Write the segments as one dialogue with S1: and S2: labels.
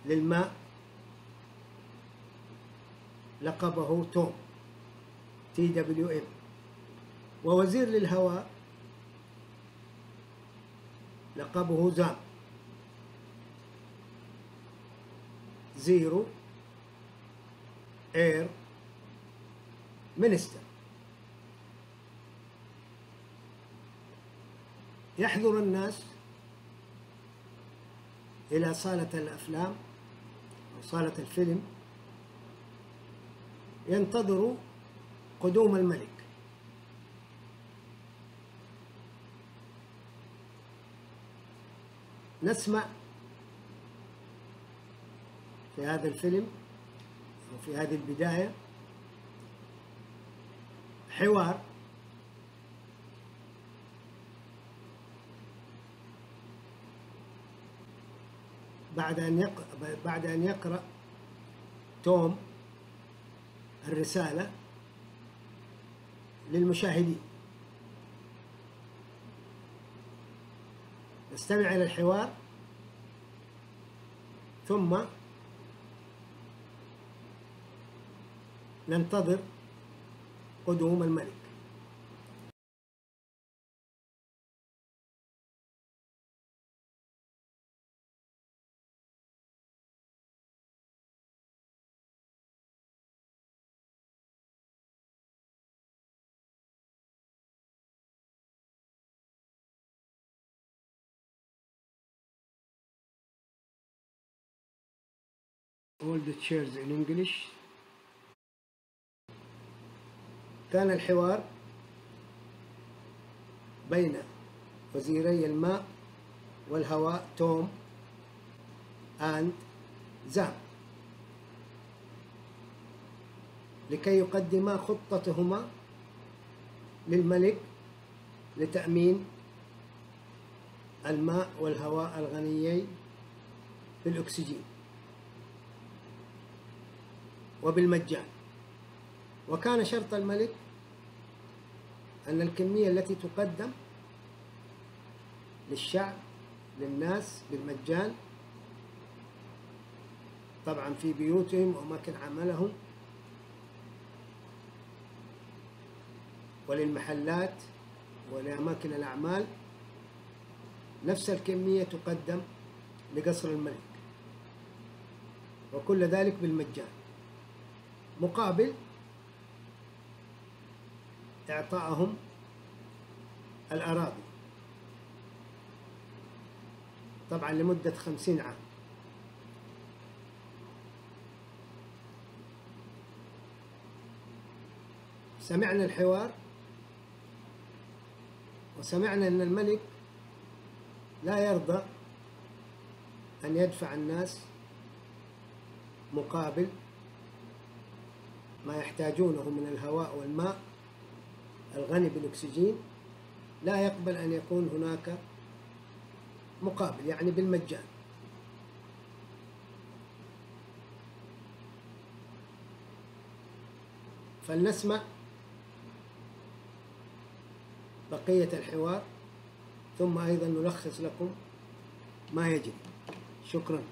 S1: للماء لقبه توم TWM، ووزير للهواء لقبه زام زيرو اير مينستر. يحضر الناس إلى صالة الأفلام أو صالة الفيلم، ينتظروا قدوم الملك. نسمع في هذا الفيلم أو في هذه البداية حوار بعد أن يقرأ توم الرسالة للمشاهدين. نستمع إلى الحوار ثم ننتظر قدوم الملك. All the chairs in English. كان الحوار بين وزيري الماء والهواء توم and زام لكي يقدما خطتهما للملك لتأمين الماء والهواء الغنيين بالأكسجين وبالمجان. وكان شرط الملك أن الكمية التي تقدم للشعب للناس بالمجان، طبعا في بيوتهم وأماكن عملهم وللمحلات ولأماكن الأعمال، نفس الكمية تقدم لقصر الملك، وكل ذلك بالمجان مقابل إعطائهم الأراضي طبعا لمدة 50 عام. سمعنا الحوار وسمعنا أن الملك لا يرضى أن يدفع الناس مقابل ما يحتاجونه من الهواء والماء الغني بالأكسجين، لا يقبل أن يكون هناك مقابل، يعني بالمجان. فلنسمع بقية الحوار ثم أيضا نلخص لكم ما يجب. شكرا.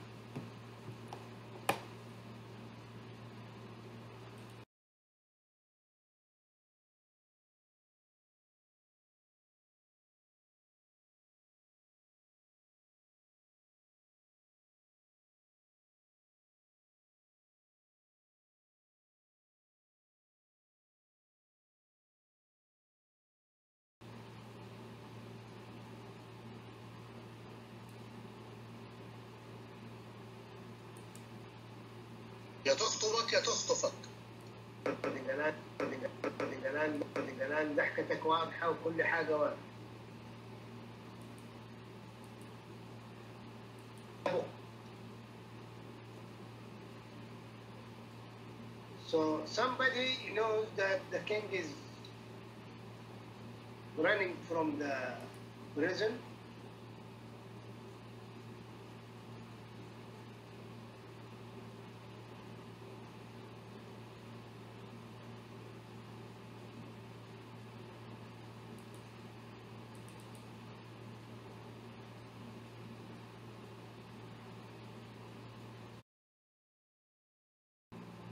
S2: يا تخطبك يا تخطفك.
S1: الآن ضحكتك واضحة وكل حاجة واضحة. So somebody knows that the king is running from the prison.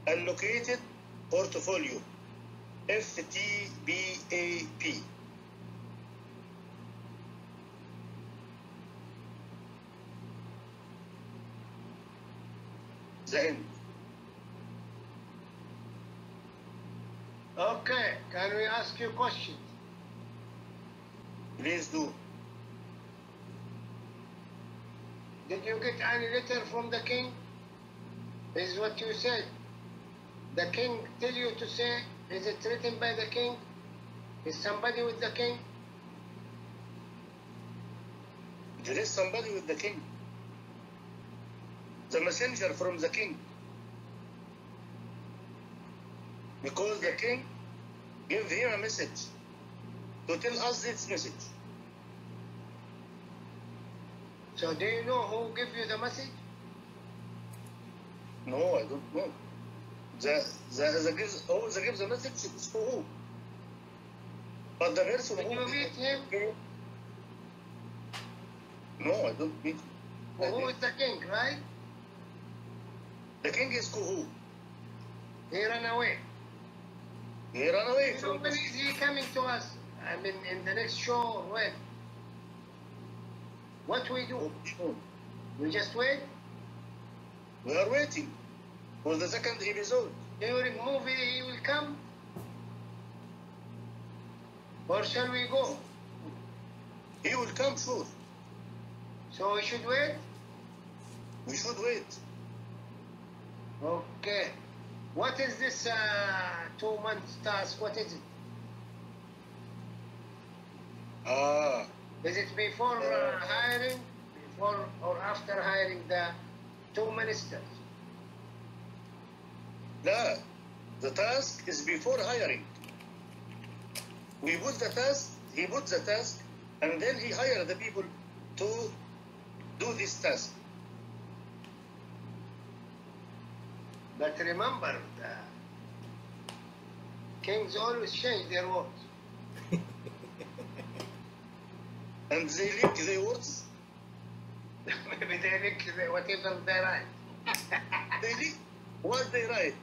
S2: allocated portfolio FTBAP. The end.
S1: Okay, can we ask you questions?
S2: Please do.
S1: Did you get any letter from the king? This is what you said. The king tell you to say, is it written by the king? Is somebody with the king?
S2: There is somebody with the king. The messenger from the king. Because the king gave him a message to tell us this message.
S1: So do you know who gave you the message?
S2: No, I don't know. The gives the message is for who? But the person
S1: Did
S2: who
S1: you meet him?
S2: No, I don't meet him.
S1: Who is the king, right?
S2: The king is Kuhu.
S1: He ran away.
S2: He ran away
S1: So
S2: from
S1: when is he coming to us? I mean, in the next show or when? What we do? We just wait?
S2: We are waiting for the second episode.
S1: During movie he will come? Or shall we go?
S2: He will come, sure.
S1: So we should wait?
S2: We should wait.
S1: Okay. What is this 2 months task? What is it? Is it before hiring, before or after hiring the 2 ministers?
S2: No, the task is before hiring. We put the task, he put the task, and then he hired the people to do this task.
S1: But remember, the kings always change their words.
S2: And they leak their words.
S1: Maybe they think whatever they write.
S2: They leak what they write.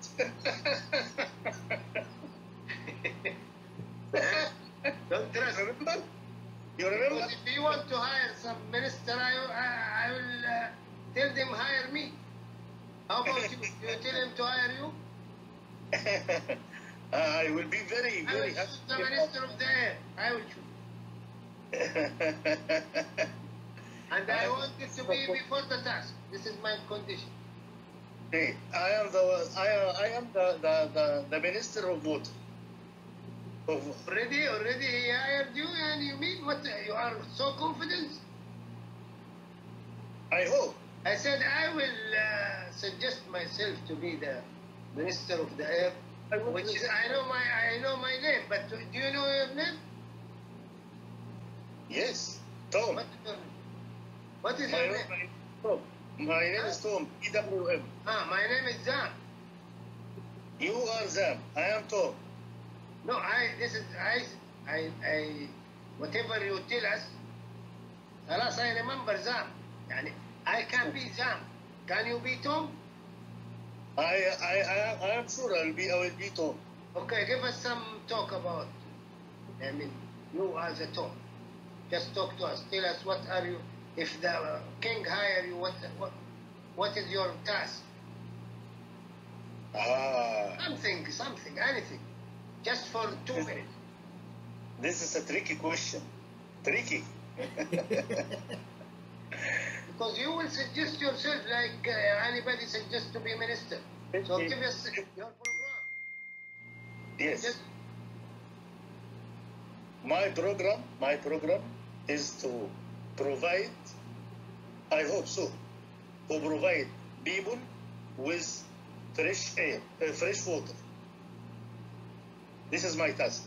S1: Don't trust.
S2: Remember? You remember?
S1: Because if you want to hire some minister, I will tell them hire me. How about you? You tell him to hire you?
S2: I will be very,
S1: I will
S2: very
S1: choose
S2: happy.
S1: the minister of the air. I will choose. And I want it to be before the task. This is my condition.
S2: Hey, I am the minister of water.
S1: Already he hired you, and you mean what? You are so confident.
S2: I hope.
S1: I said I will suggest myself to be the minister of the air, which is I know my name, but do you know your name?
S2: Yes, Tom.
S1: What is
S2: My
S1: your
S2: name
S1: name?
S2: is Tom. My name is Tom. EWM.
S1: My name is Zam.
S2: You are Zam. I am Tom.
S1: No, whatever you tell us, خلاص I remember Zam. يعني I can be Zam. Can you be Tom?
S2: I am sure I will be Tom.
S1: Okay, give us some talk about. I mean, you as a Tom. Just talk to us. Tell us what are you. If the king hire you, what is your task? Something, anything. Just for 2 minutes.
S2: This is a tricky question. Tricky.
S1: Because you will suggest yourself like anybody suggests to be minister. So give us your program.
S2: Yes. My program is to provide, I hope so, to provide people with fresh air, fresh water. This is my task.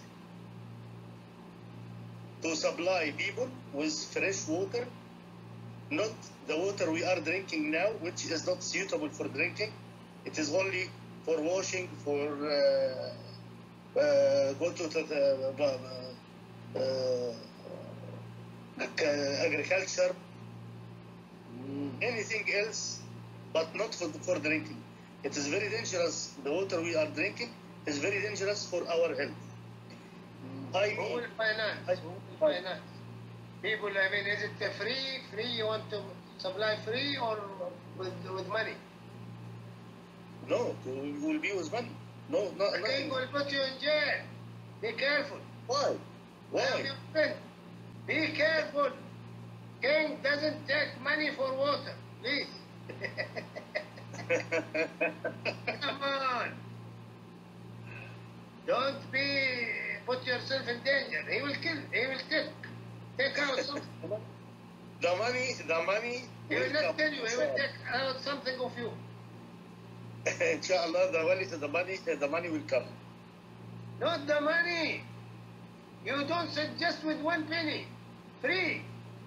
S2: To supply people with fresh water, not the water we are drinking now, which is not suitable for drinking. It is only for washing, for go to the agriculture, anything else, but not for drinking. It is very dangerous. The water we are drinking is very dangerous for our health.
S1: Who will finance? Who will finance? People, I mean, is it free? Free? You want to supply free or with money?
S2: No, it will be with money. No, not
S1: The king will put you in jail. Be careful.
S2: Why?
S1: I am your friend. Be careful. King doesn't take money for water. Please. Come on. Don't put yourself in danger. He will kill. He will take out something.
S2: The money.
S1: He will not tell you. He will take out something of you.
S2: Inshallah, the money will come.
S1: Not the money. You don't sit just with 1 penny. Free.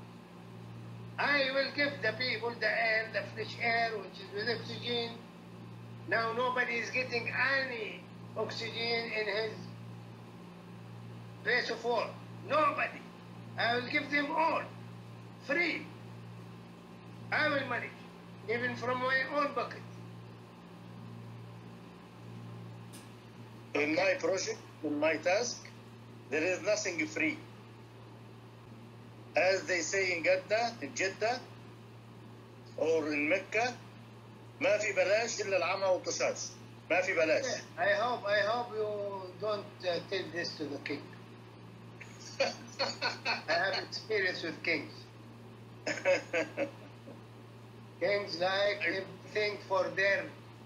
S1: I will give the people the air, the fresh air, which is with oxygen. Now nobody is getting any oxygen in his place of work. Nobody. I will give them all. Free. I will manage. Even from my own bucket.
S2: In my project, in my task, there is nothing free. As they say in Jeddah, or in Mecca, ما في بلاش إلا العمى والطشاش. ما في بلاش.
S1: I hope you don't tell this to the king. I have experience with kings. Kings like everything for their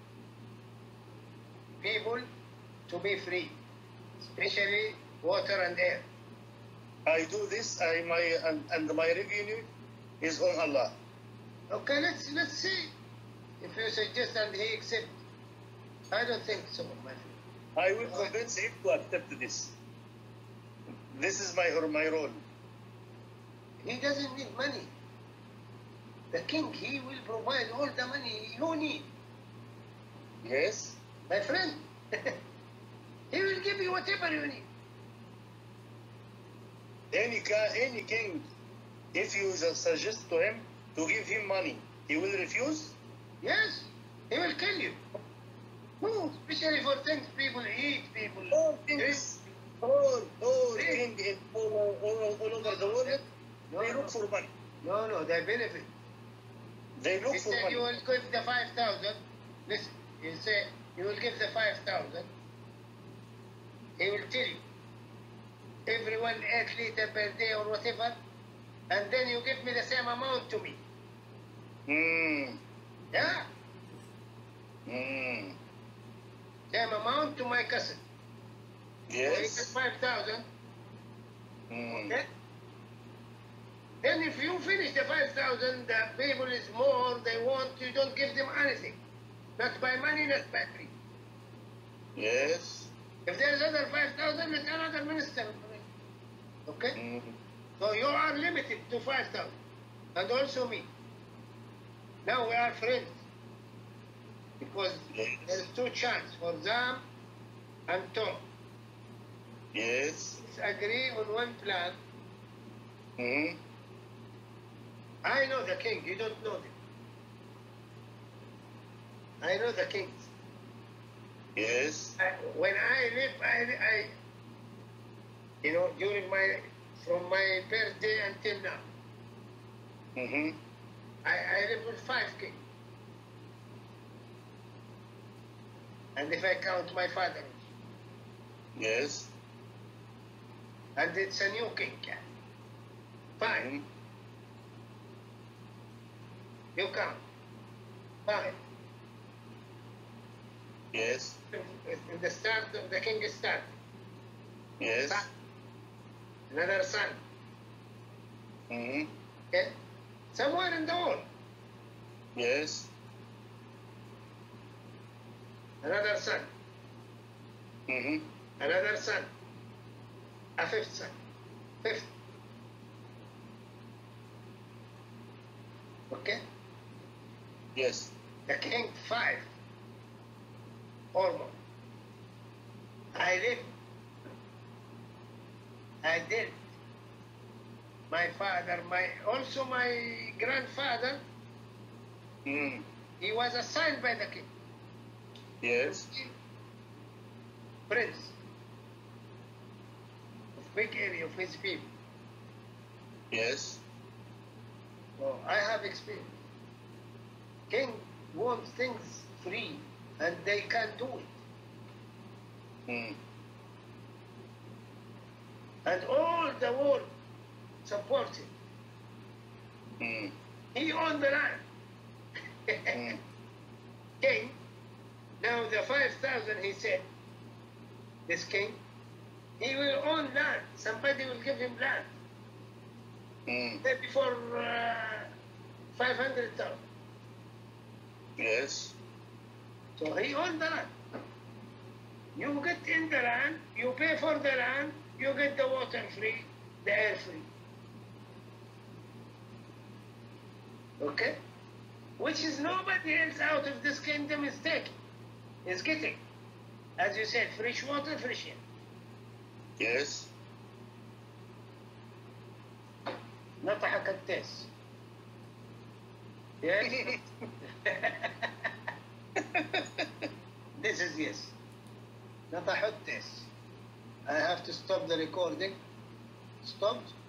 S1: people to be free, especially water and air.
S2: I do this, and my revenue is on Allah.
S1: Okay, let's see if you suggest and he accepts. I don't think so, my friend.
S2: I will convince him to accept this. This is my role.
S1: He doesn't need money. The king, he will provide all the money you need.
S2: Yes.
S1: My friend, he will give you whatever you need.
S2: Any king, if you suggest to him to give him money, he will refuse?
S1: Yes, he will kill you. No, especially for things people eat, people
S2: All
S1: drink.
S2: kings in all over the world, they look for money.
S1: No, they benefit.
S2: They look
S1: He
S2: for
S1: said
S2: money.
S1: you will give the 5,000. Listen, he said you will give the 5,000. He will tell you. Everyone 8 liters per day or whatever, and then you give me the same amount to me. Yeah? Same amount to my cousin. So he gets
S2: Yes.
S1: 5,000. Okay? Then if you finish the 5,000, the people is more, they want, you don't give them anything. Not by money, not by free.
S2: Yes.
S1: If there is other 5,000, let another minister. Okay? So you are limited to 5,000. And also me. Now we are friends. Because
S2: Yes.
S1: there is 2 chances for Zam and Tom.
S2: Yes.
S1: Let's agree on one plan.
S2: Mm-hmm.
S1: I know the king, you don't know them. I know the kings.
S2: Yes.
S1: When I live, I during from my birthday until now,
S2: Mm-hmm.
S1: I live with 5 kings. And if I count my father,
S2: Yes.
S1: and it's a new king, 5.
S2: Mhm.
S1: You count. 5.
S2: Yes.
S1: In the start of the king start.
S2: Yes.
S1: Son. Another son.
S2: Mm-hmm.
S1: Okay? Somewhere in the world.
S2: Yes.
S1: Another son.
S2: Mm-hmm.
S1: Another son. A 5th son. 5th. Okay?
S2: Yes.
S1: The king 5. Or more. I did. My father, also my grandfather,
S2: Mm.
S1: he was assigned by the king.
S2: Yes.
S1: Prince of big area of his people.
S2: Yes.
S1: So I have experience. King wants things free and they can't do it.
S2: Mm.
S1: And all the world support him.
S2: Mm.
S1: He owned the land.
S2: Mm.
S1: King, now the 5,000 he said, this king, he will own land. Somebody will give him land.
S2: Mm.
S1: Maybe for 500,000.
S2: Yes.
S1: So he owned the land. You get in the land, you pay for the land, you get the water free, the air free. Okay? Which is nobody else out of this kingdom is taking, is getting. As you said, fresh water, fresh air.
S2: Yes.
S1: نطحك التاس. Yes? This is yes. نطح التاس. I have to stop the recording. Stopped.